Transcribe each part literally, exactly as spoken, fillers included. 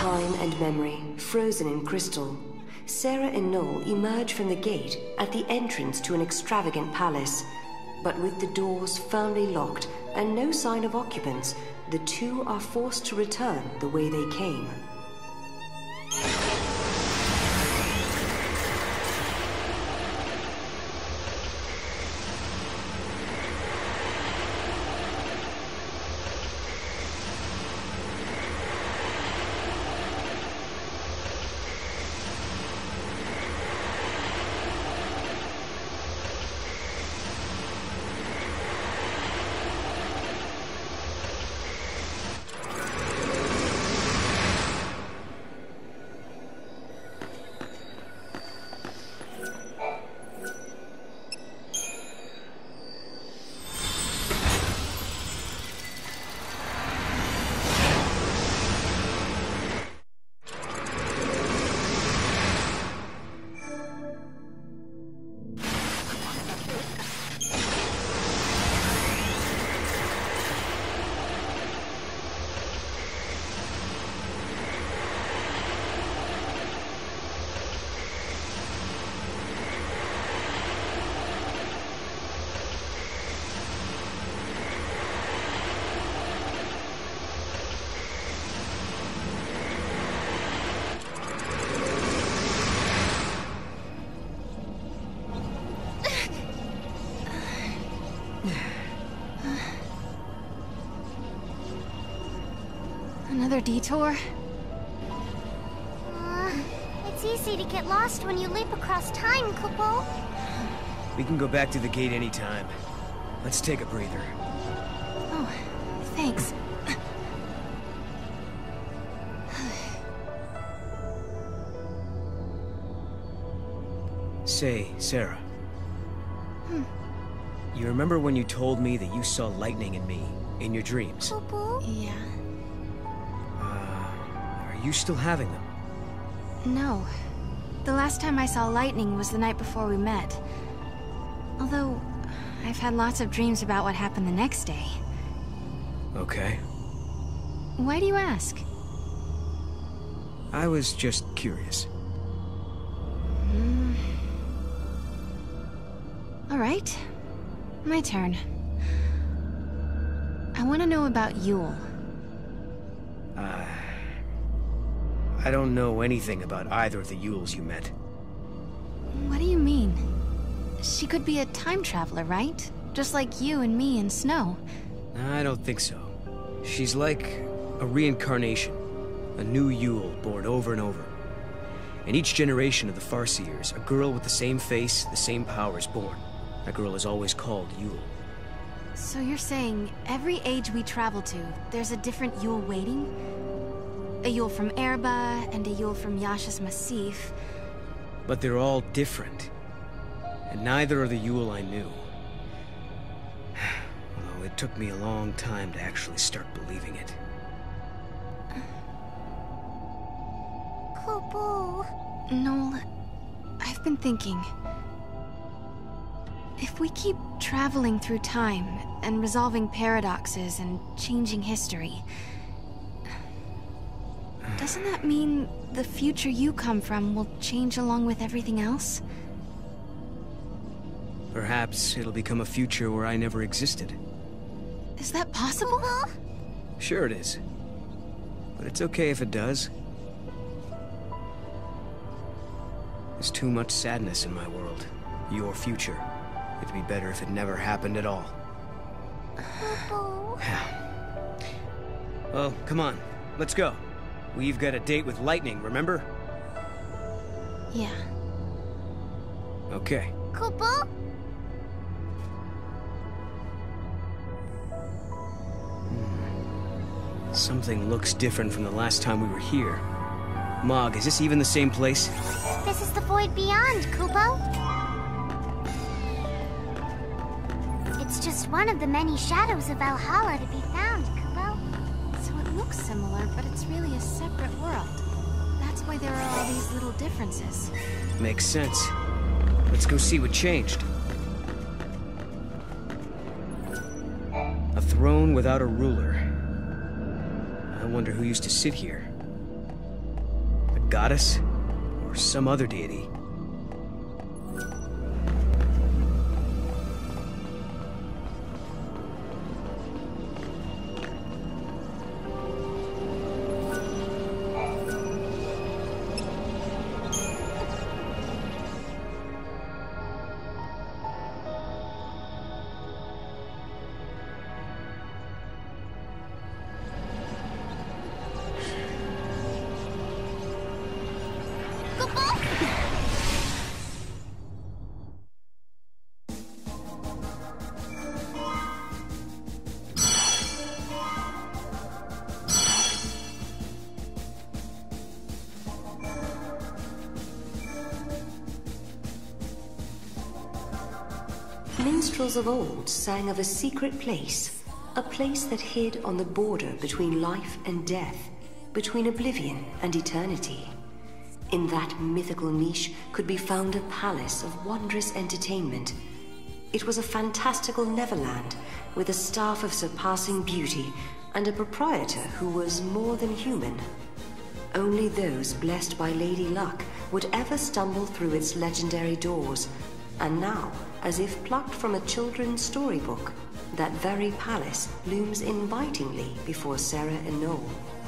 time and memory, frozen in crystal, Sarah and Noel emerge from the gate at the entrance to an extravagant palace. But with the doors firmly locked and no sign of occupants, the two are forced to return the way they came. Another detour? Uh, it's easy to get lost when you leap across time, Kupo. We can go back to the gate anytime. Let's take a breather. Oh, thanks. Say, Sarah. Hmm. You remember when you told me that you saw lightning in me, in your dreams? Kupo? Yeah. Uh, are you still having them? No. The last time I saw lightning was the night before we met. Although, I've had lots of dreams about what happened the next day. Okay. Why do you ask? I was just curious. Mm. All right. My turn. I want to know about Yule. Uh... I don't know anything about either of the Yules you met. What do you mean? She could be a time traveler, right? Just like you and me and Snow. I don't think so. She's like a reincarnation. A new Yule born over and over. In each generation of the Farseers, a girl with the same face, the same power is born. That girl is always called Yule. So you're saying every age we travel to, there's a different Yule waiting? A Yule from Erba, and a Yule from Yasha's Massif. But they're all different. And neither are the Yule I knew. Although it took me a long time to actually start believing it. Kupo. Noel, I've been thinking. If we keep traveling through time, and resolving paradoxes and changing history, doesn't that mean the future you come from will change along with everything else? Perhaps it'll become a future where I never existed. Is that possible? Kupo? Sure it is. But it's okay if it does. There's too much sadness in my world. Your future. It'd be better if it never happened at all. Kupo. Well, come on. Let's go. We've got a date with Lightning, remember? Yeah. Okay. Kupo? Something looks different from the last time we were here. Mog, is this even the same place? This is the Void Beyond, Kupo. It's just one of the many shadows of Valhalla to be found, Kupo. So it looks similar, but it's really a separate world. That's why there are all these little differences. Makes sense. Let's go see what changed. A throne without a ruler. I wonder who used to sit here. goddess? Or some other deity? Minstrels of old sang of a secret place, a place that hid on the border between life and death, between oblivion and eternity. In that mythical niche could be found a palace of wondrous entertainment. It was a fantastical Neverland with a staff of surpassing beauty and a proprietor who was more than human. Only those blessed by Lady Luck would ever stumble through its legendary doors. And now, as if plucked from a children's storybook, that very palace looms invitingly before Sarah and Noel.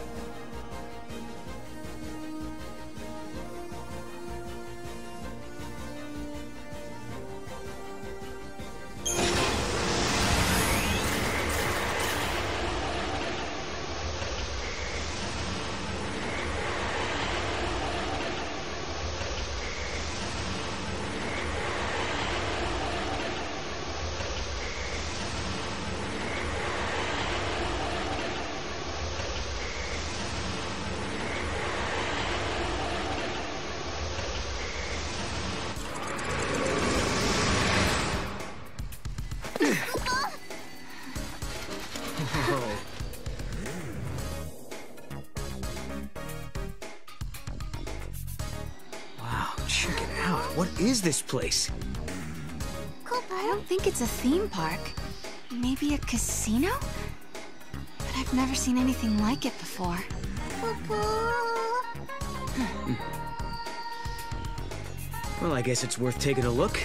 What is this place? I don't think it's a theme park. Maybe a casino? But I've never seen anything like it before. Well, I guess it's worth taking a look.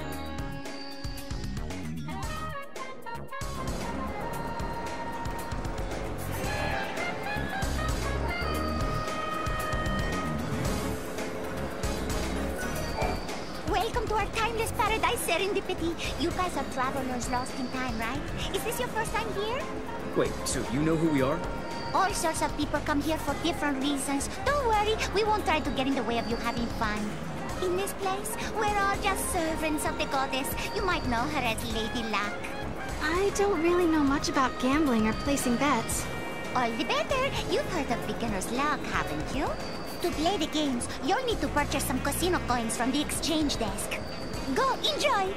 Welcome to our timeless paradise, Serendipity. You guys are travelers lost in time, right? Is this your first time here? Wait, so you know who we are? All sorts of people come here for different reasons. Don't worry, we won't try to get in the way of you having fun. In this place, we're all just servants of the goddess. You might know her as Lady Luck. I don't really know much about gambling or placing bets. All the better. You've heard of beginner's luck, haven't you? To play the games, you'll need to purchase some casino coins from the exchange desk. Go, enjoy!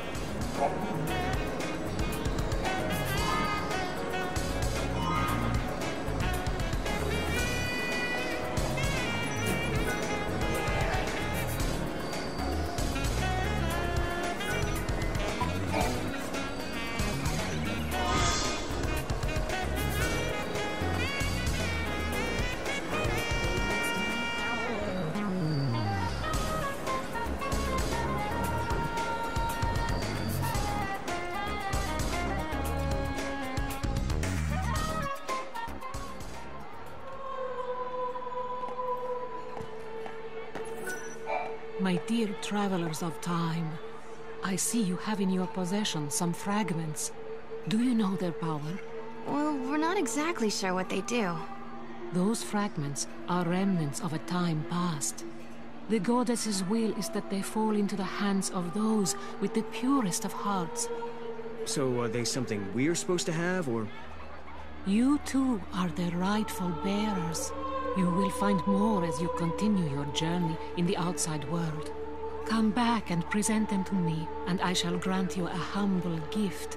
My dear travelers of time, I see you have in your possession some fragments. Do you know their power? Well, we're not exactly sure what they do. Those fragments are remnants of a time past. The goddess's will is that they fall into the hands of those with the purest of hearts. So are they something we're supposed to have, or...? You too are their rightful bearers. You will find more as you continue your journey in the outside world. Come back and present them to me, and I shall grant you a humble gift.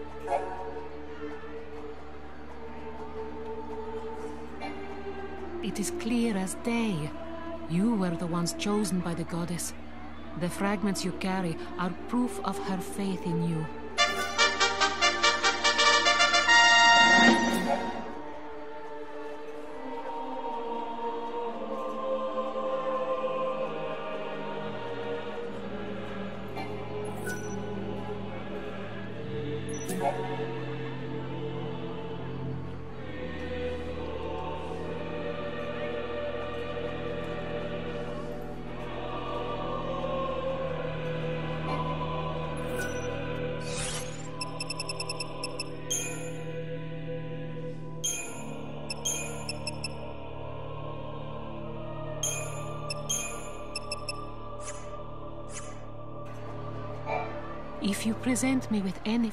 It is clear as day. You were the ones chosen by the goddess. The fragments you carry are proof of her faith in you. If you present me with any...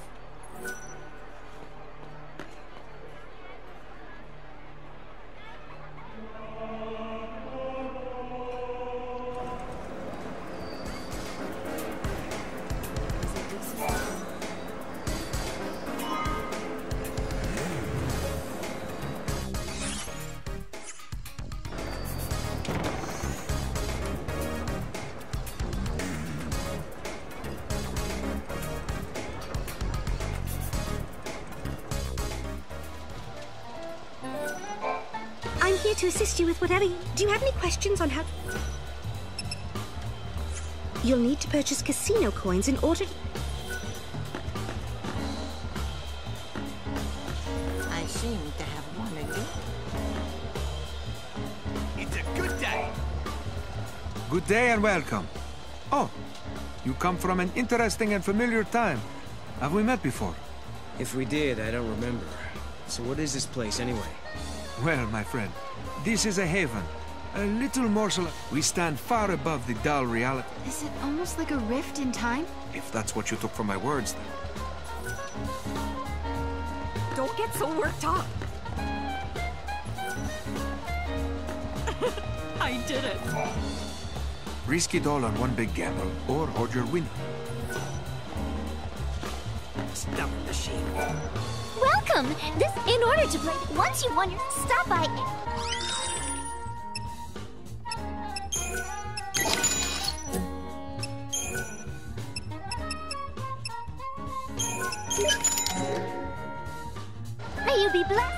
I'm here to assist you with whatever you... Do you have any questions on how... You'll need to purchase casino coins in order to... I seem to have one again. It's a good day! Good day and welcome. Oh, you come from an interesting and familiar time. Have we met before? If we did, I don't remember. So what is this place, anyway? Well, my friend, this is a haven. A little morsel. We stand far above the dull reality. Is it almost like a rift in time? If that's what you took from my words, then. Don't get so worked up. I did it. Risk it all on one big gamble, or hold your win. Stubborn machine. Welcome! This, in order to play, once you've won your, stop by. May you be blessed.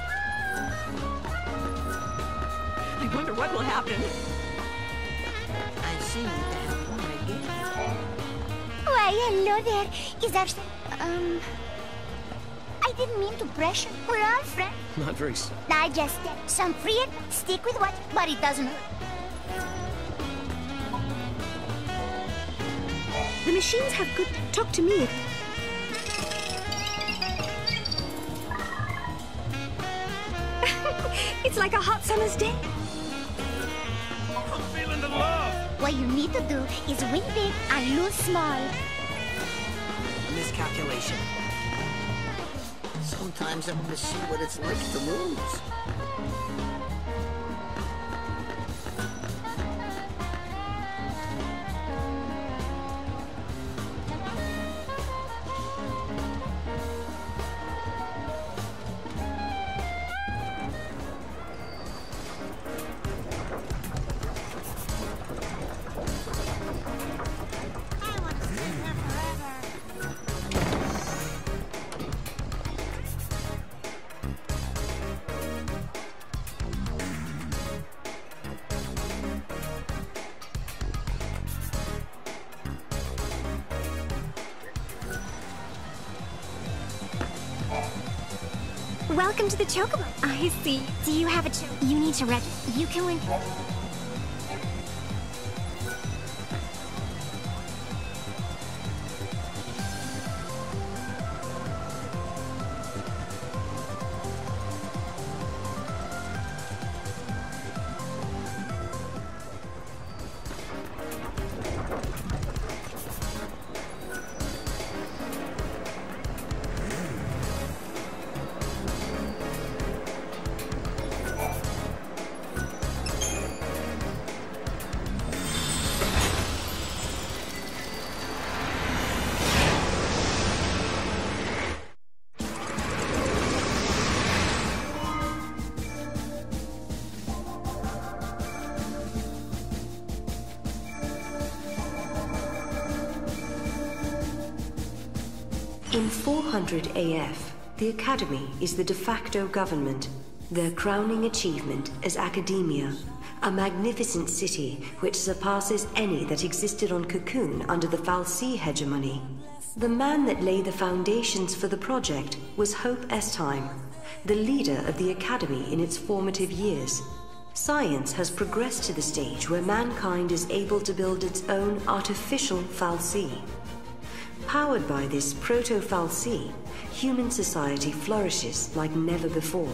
I wonder what will happen. I seem to have one again. Why, hello there. Is that... Um... I didn't mean to pressure. We're all friends. Not very so. I just uh, some free it, stick with what, but it doesn't hurt. The machines have good... Talk to me. It's like a hot summer's day. I'm feeling the love! What you need to do is win big and lose small. Miscalculation. Sometimes I want to see what it's like to lose. Welcome to the Chocobo. I see. Do you have a cho- You need to register. You can win. In four hundred A F, the Academy is the de facto government, their crowning achievement is Academia, a magnificent city which surpasses any that existed on Cocoon under the fal'Cie hegemony. The man that laid the foundations for the project was Hope Estheim, the leader of the Academy in its formative years. Science has progressed to the stage where mankind is able to build its own artificial fal'Cie. Powered by this proto-fal'Cie, human society flourishes like never before.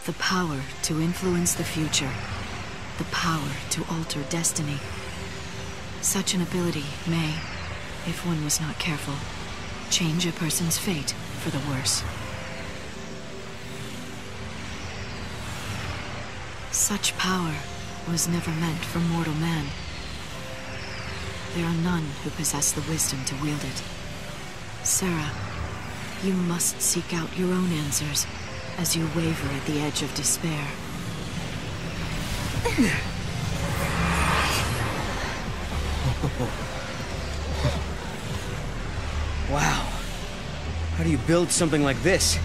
The power to influence the future. The power to alter destiny. Such an ability may, if one was not careful, change a person's fate for the worse. Such power was never meant for mortal man. There are none who possess the wisdom to wield it. Sarah, you must seek out your own answers as you waver at the edge of despair. Wow. How do you build something like this?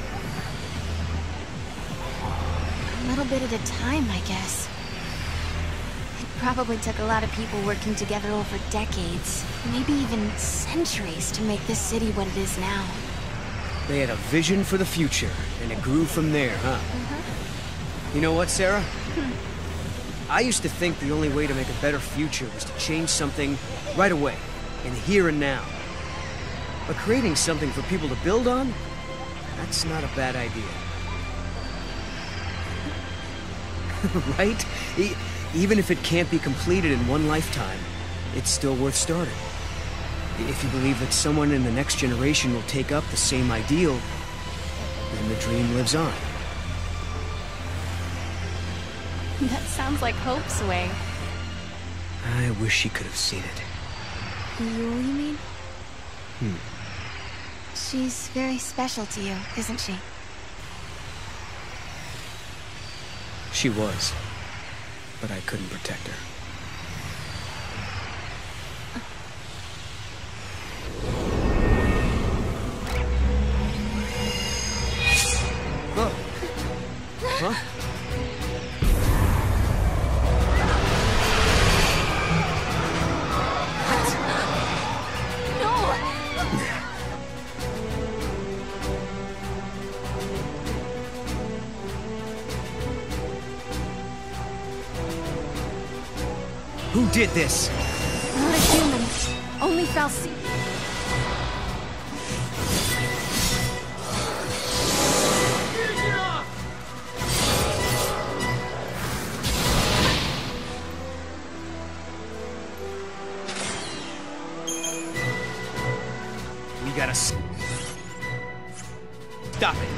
A little bit at a time, I guess. It probably took a lot of people working together over decades, maybe even centuries, to make this city what it is now. They had a vision for the future, and it grew from there, huh? Uh-huh. You know what, Sarah? I used to think the only way to make a better future was to change something right away, in the here and now. But creating something for people to build on? That's not a bad idea. Right? E- even if it can't be completed in one lifetime, it's still worth starting. If you believe that someone in the next generation will take up the same ideal, then the dream lives on. That sounds like Hope's way. I wish she could have seen it. Yule, you mean? Hmm. She's very special to you, isn't she? She was, but I couldn't protect her. Oh. Huh? Who did this? Not a human. Only Falsi. We gotta s- stop it.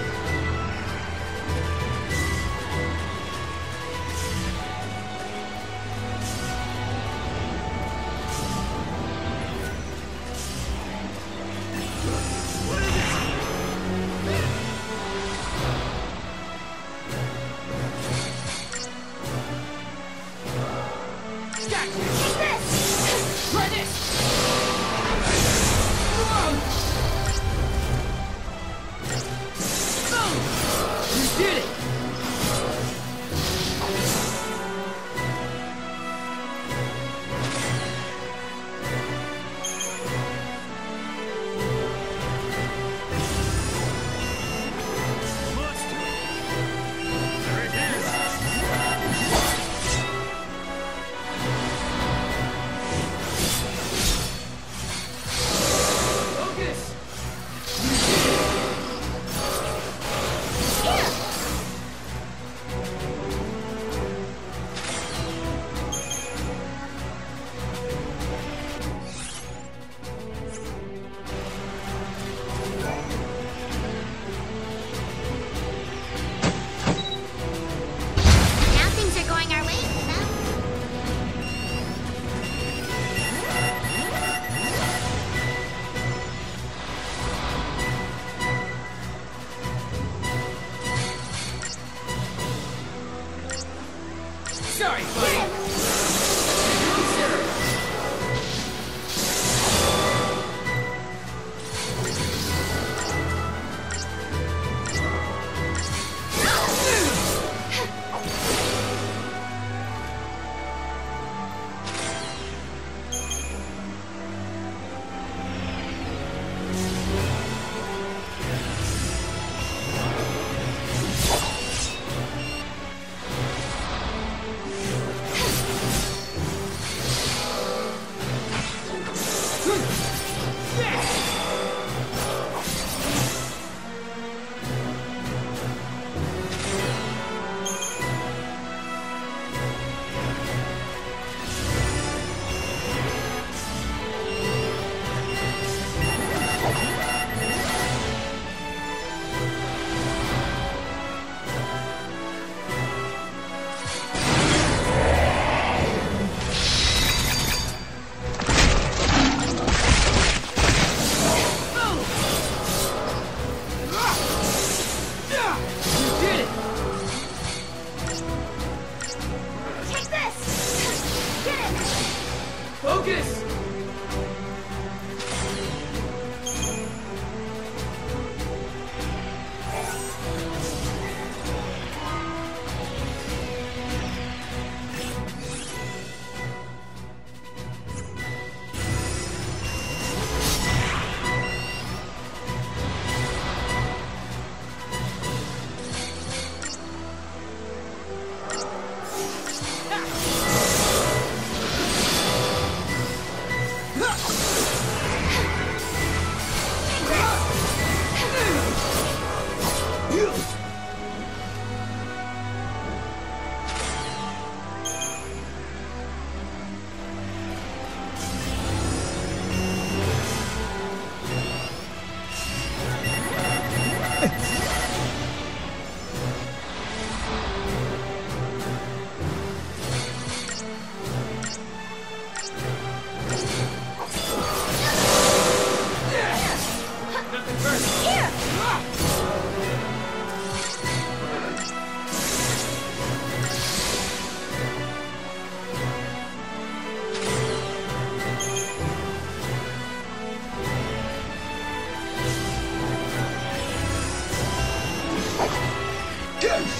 Sorry, buddy.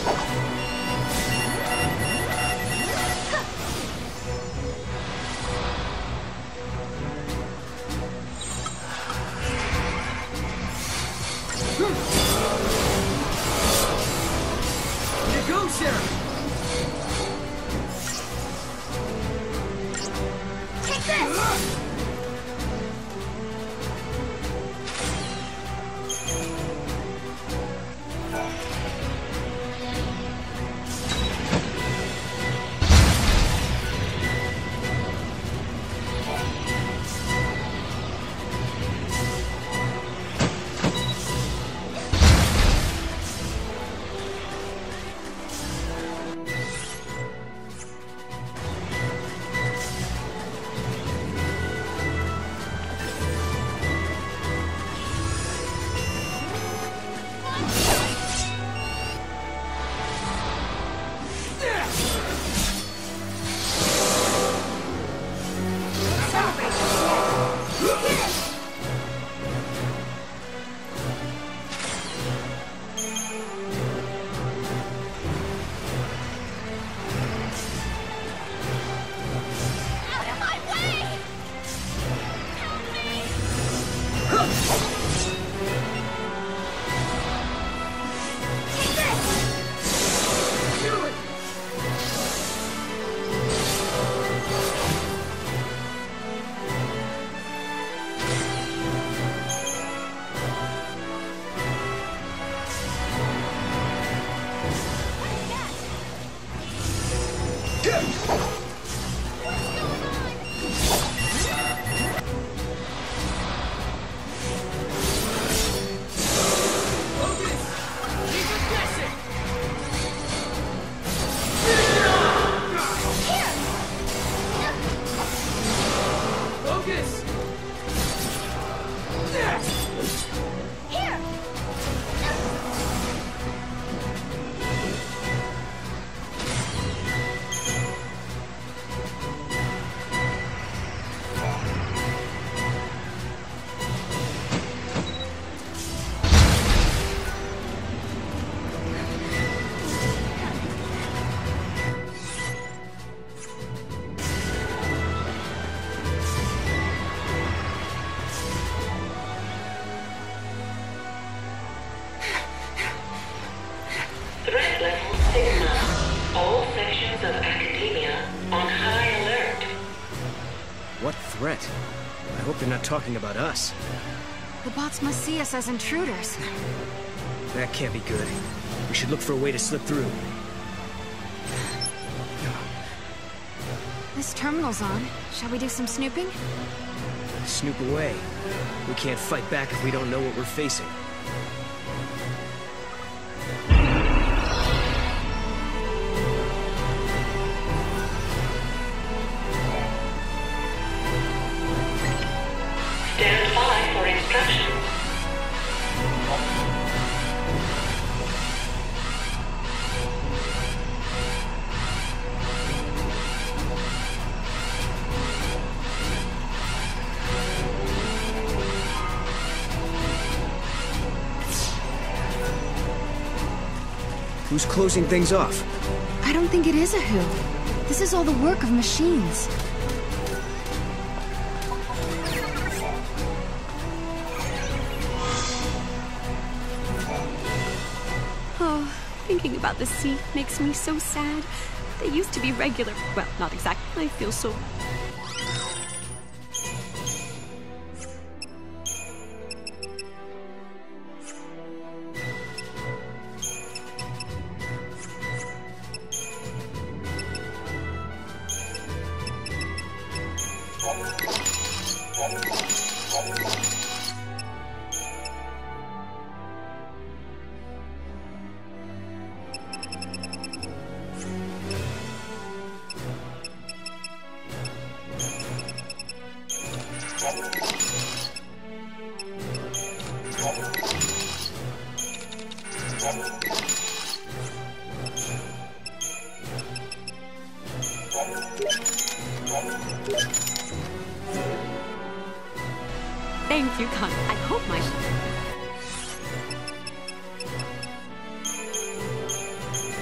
Here goes, Sarah! Take this! Threat? I hope they're not talking about us. The bots must see us as intruders. That can't be good. We should look for a way to slip through. This terminal's on. Shall we do some snooping? Snoop away. We can't fight back if we don't know what we're facing. Stand by for instructions. Who's closing things off? I don't think it is a who. This is all the work of machines. Oh, thinking about the sea makes me so sad. They used to be regular. Well, not exactly. I feel so... Thank you, Con. I hope my...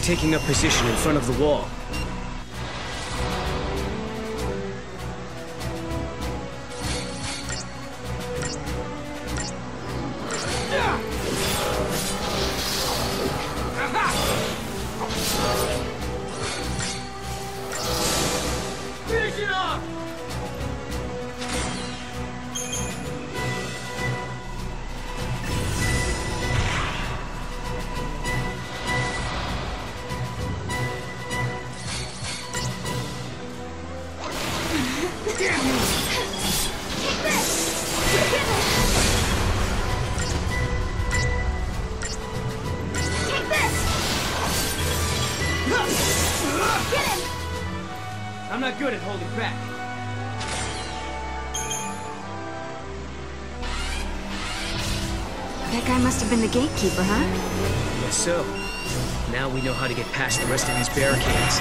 taking up position in front of the wall. I'm not good at holding back. That guy must have been the gatekeeper, huh? Guess so. Now we know how to get past the rest of these barricades.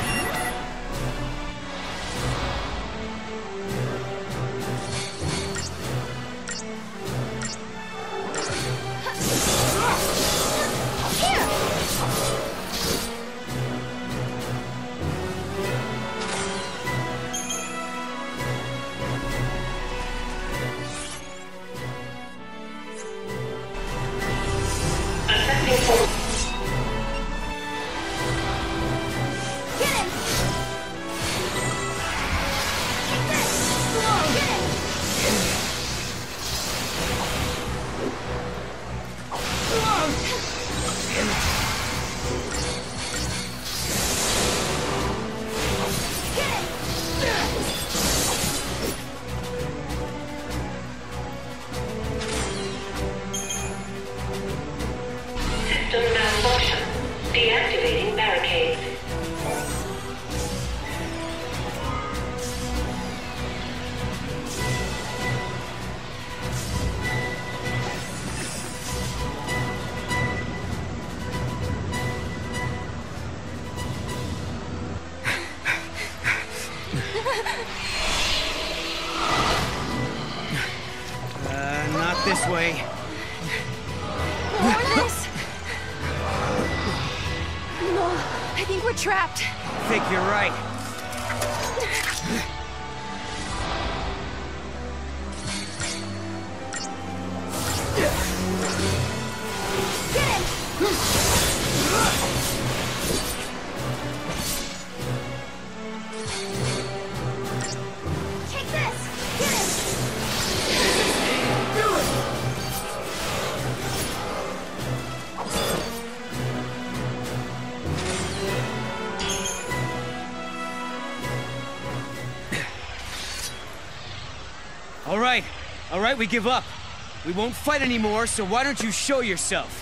System malfunction. Deactivating barricades. Uh, not this way. Mortis! No, I think we're trapped. I think you're right. Take this! Get him! All right, all right, we give up. We won't fight anymore, so why don't you show yourself?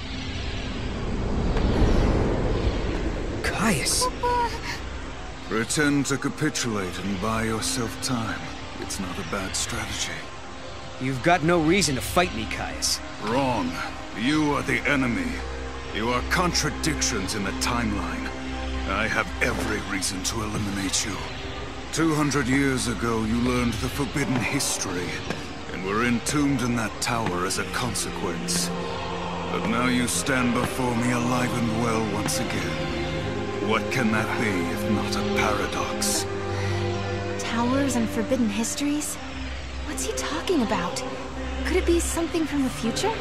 Caius. Pretend to capitulate and buy yourself time. It's not a bad strategy. You've got no reason to fight me, Caius. Wrong. You are the enemy. You are contradictions in the timeline. I have every reason to eliminate you. Two hundred years ago, you learned the forbidden history, and were entombed in that tower as a consequence. But now you stand before me alive and well once again. What can that be if not a paradox? Towers and forbidden histories? What's he talking about? Could it be something from the future?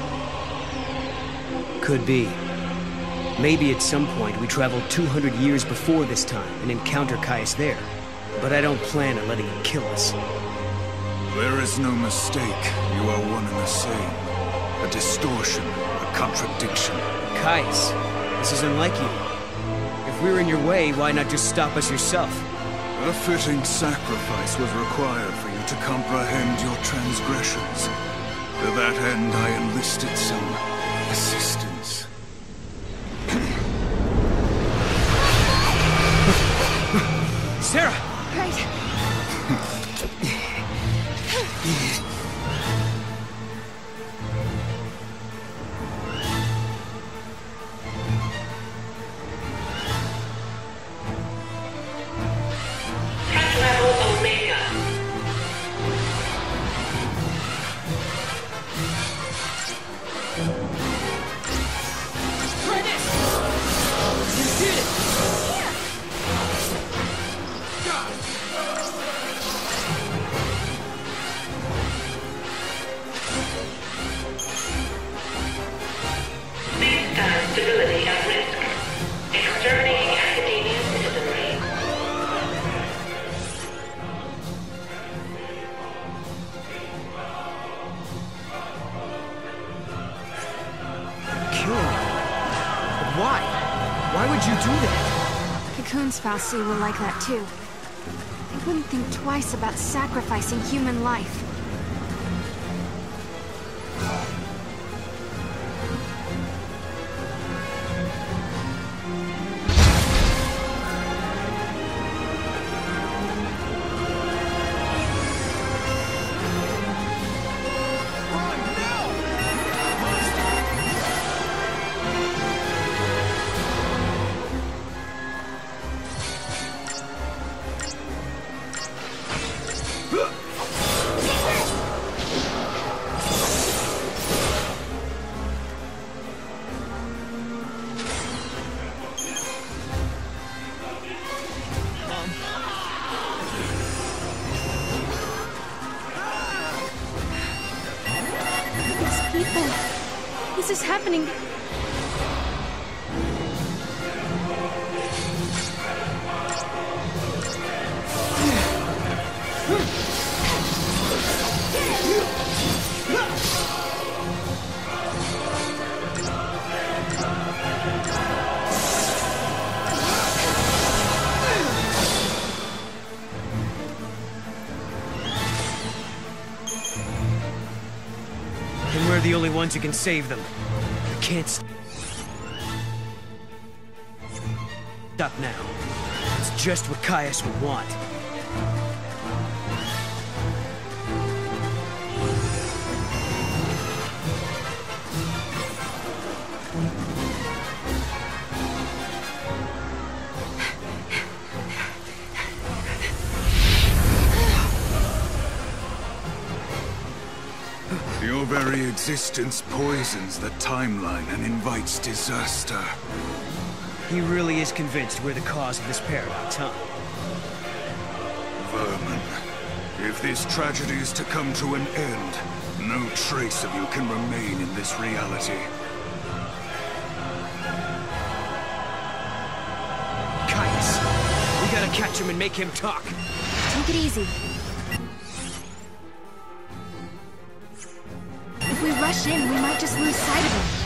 Could be. Maybe at some point we travel two hundred years before this time and encounter Caius there. But I don't plan on letting him kill us. There is no mistake. You are one and the same. A distortion, a contradiction. Caius, this is unlike you. If we're in your way, why not just stop us yourself? A fitting sacrifice was required for you to comprehend your transgressions. To that end, I enlisted some assistance. Sarah! Right. Threat level Omega. Try this! Coon's Fal'Cie will like that too. They wouldn't think twice about sacrificing human life. This is happening. And we're the only ones who can save them. I can't stop now. It's just what Caius would want. Your very existence poisons the timeline and invites disaster. He really is convinced we're the cause of this paradox, huh? Vermin, if this tragedy is to come to an end, no trace of you can remain in this reality. Caius, we gotta catch him and make him talk. Take it easy. If we rush in, we might just lose sight of him.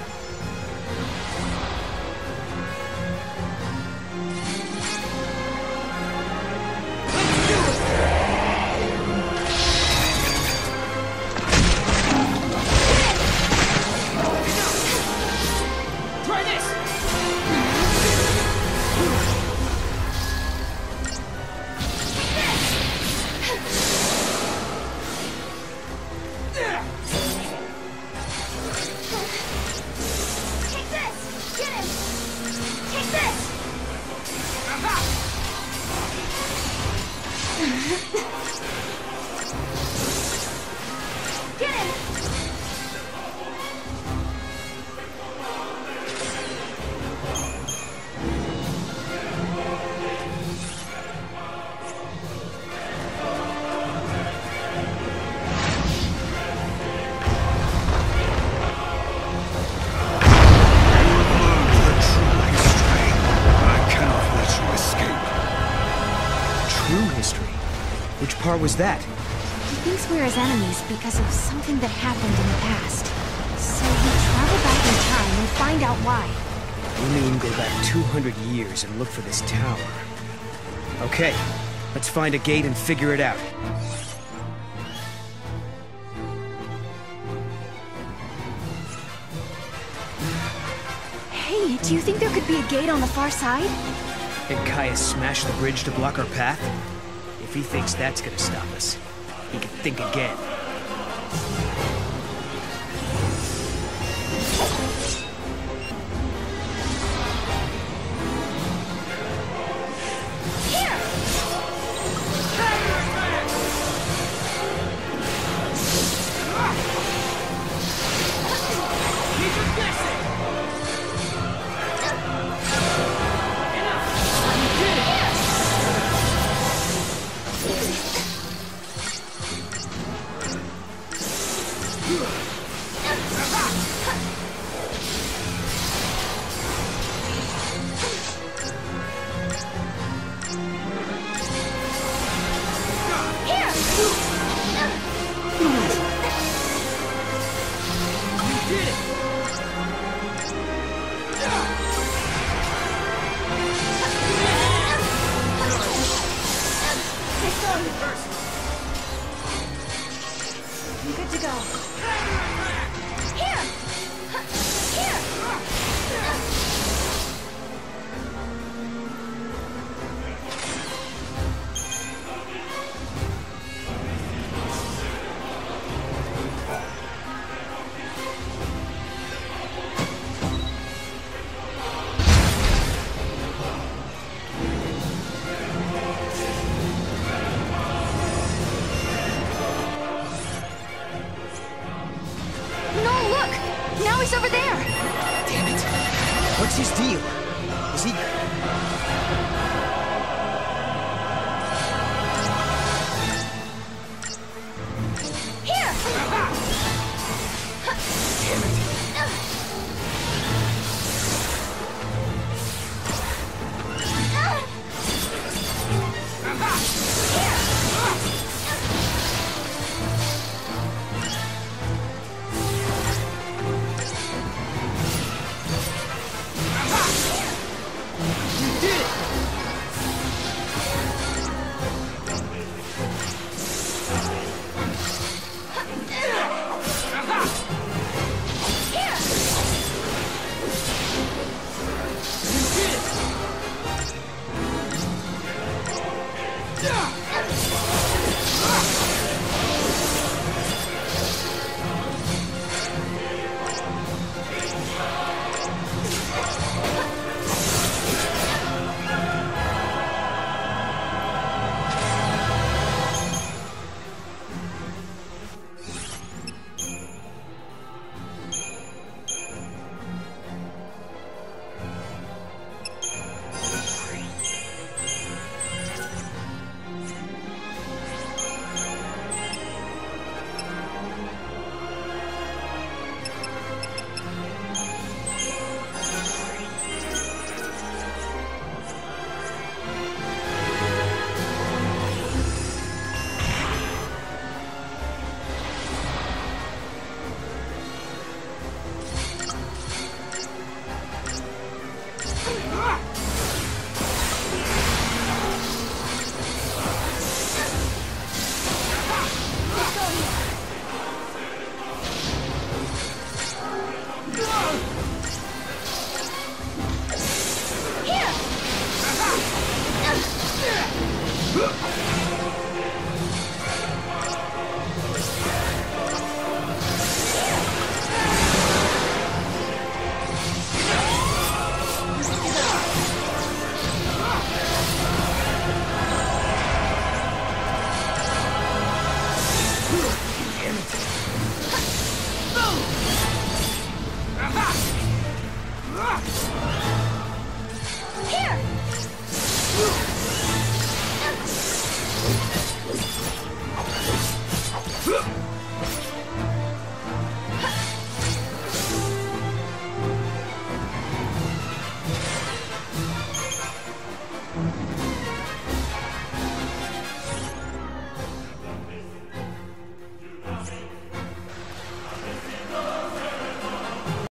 Which part was that? He thinks we're his enemies because of something that happened in the past. So we travel back in time and find out why. You mean go back two hundred years and look for this tower? Okay, let's find a gate and figure it out. Hey, do you think there could be a gate on the far side? Did Caius smash the bridge to block our path? If he thinks that's gonna stop us, he can think again. Huh?